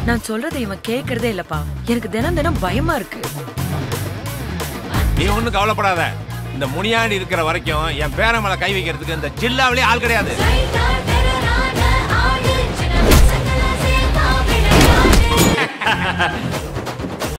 நான் சொல்றதை இவன் கேக்குறதே இல்லப்பா. எனக்கு தினம் தினம் பயமா இருக்கு. நீ ஒண்ணும் கவலைப்படாத. இந்த முனியாண்டி இருக்கிற வரைக்கும் என் பேர மேல கை வைக்கிறதுக்கு இந்த ஜில்லாவிலே ஆள் கிடையாது.